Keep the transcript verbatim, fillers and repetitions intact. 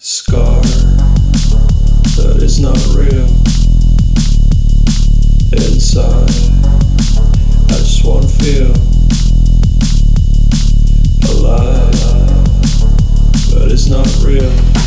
Scar that is not real. Inside, I just wanna feel alive, but it's not real.